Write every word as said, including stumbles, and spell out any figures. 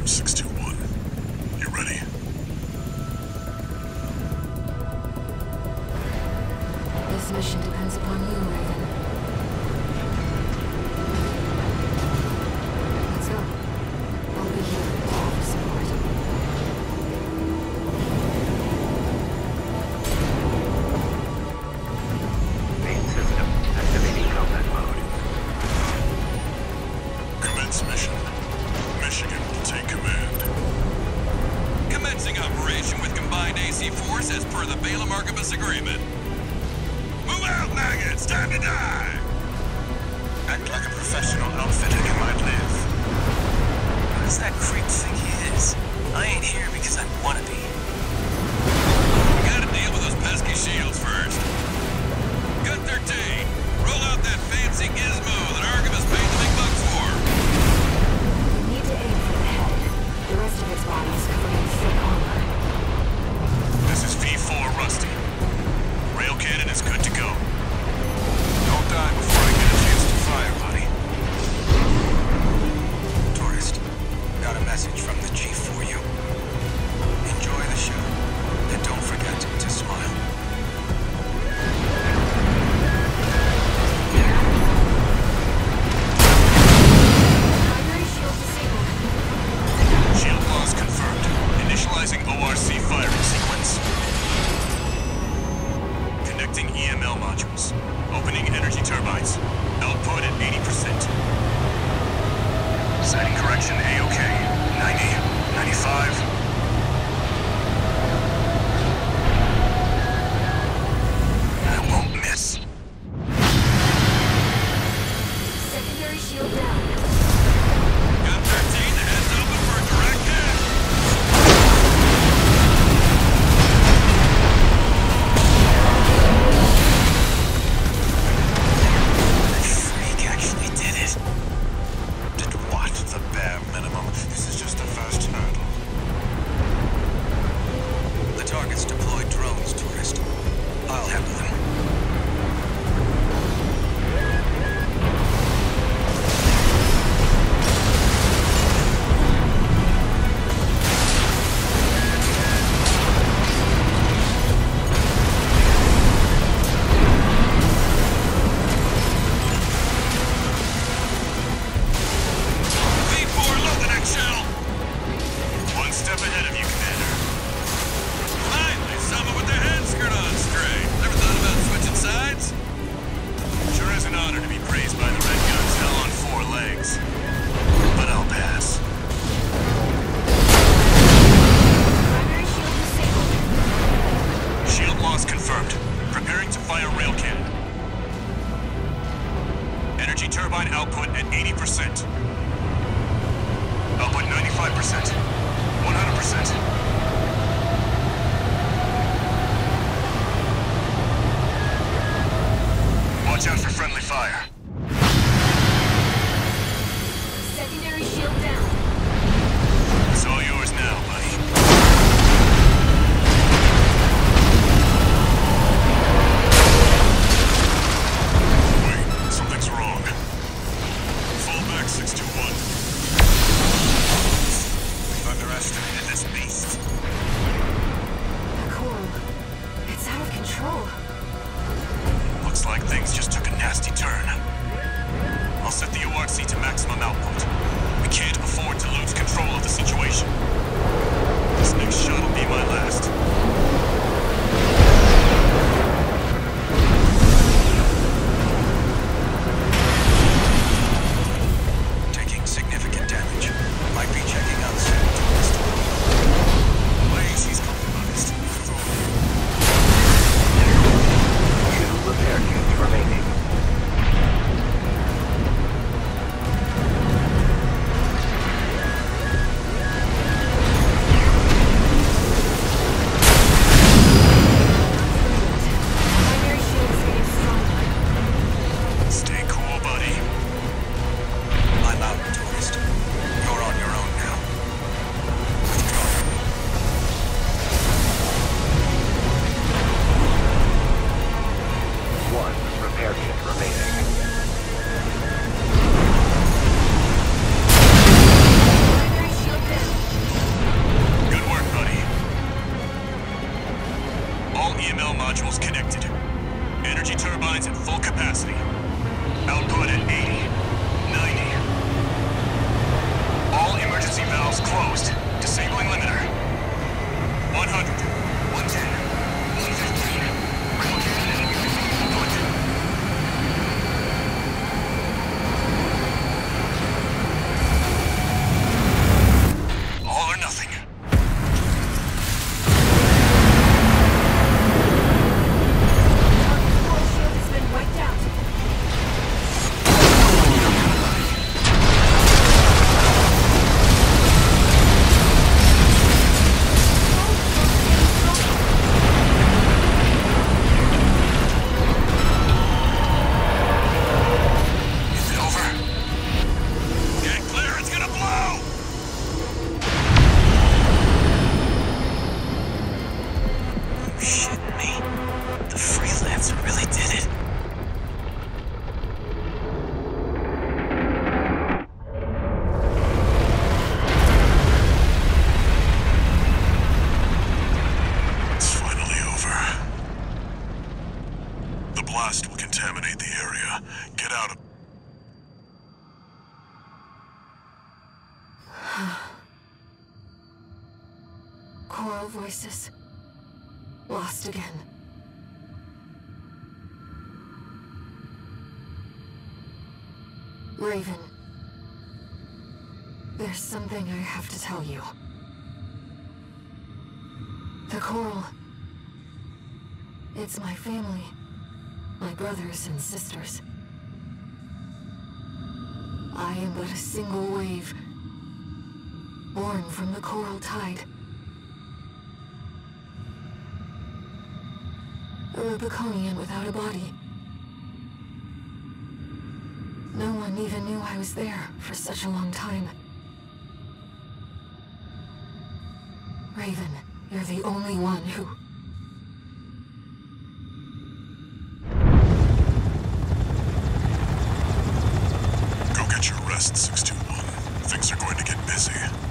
five six two one. You ready? This mission depends upon you, Raven. Let's go. I'll be here to offer support. Main system activating combat mode. Commence mission. Michigan will take command. Commencing operation with combined A C force as per the Balaam Archibus agreement. Move out, maggots! Time to die! Act like a professional outfitter you might live. Who does that creep think he is? I ain't here because I wanna be. We gotta deal with those pesky shields first. Gun thirteen, roll out that fancy gizmo that Archibus paid the big bucks for. You need to aim for the head. The rest of its body is covered in thick armor. This is V four Rusty. Rail cannon is good to go. Don't die before I get a chance to fire, buddy. Tourist, got a message from the chief for you. Enjoy the show, and don't forget to smile. Primary shield disabled. Shield loss confirmed. Initializing O R C firing sequence. Connecting E M L modules. Opening energy turbines. Output at eighty percent. Setting correction A-OK. ninety, ninety-five. I won't miss. Secondary shield down. Gun thirteen, the head's open for a direct hit. The freak actually did it. Did what? The bare minimum. This is just the first hurdle. The target's deployed drones, tourist. I'll handle them. V four, load the next shell. One step ahead of you, Commander. Finally, someone with their head skirt on straight. Never thought about switching sides? Sure is an honor to be praised by the Red Guns hell on four legs. But I'll pass. Primary shield disabled. Shield loss confirmed. Preparing to fire rail cannon. Energy turbine output at eighty percent. Output ninety-five percent. one hundred percent. Watch out for friendly fire. Secondary shield down. It's all yours now, buddy. Wait, something's wrong. Fall back six two one. We've underestimated this beast. The core. It's out of control. Looks like things just took a nasty turn. I'll set the O R C to maximum output. We can't afford to lose control of the situation. This next shot will be my last. Taking significant damage. Might be checking out soon, tourist. Please, he's compromised. Two repair kits remaining. out of... Choral voices. Lost again. Raven. There's something I have to tell you. The Coral. It's my family. My brothers and sisters. I am but a single wave. Born from the Coral Tide. A Rubiconian without a body. No one even knew I was there for such a long time. Raven, you're the only one who... Go get your rest, six two one. Things are going to get busy.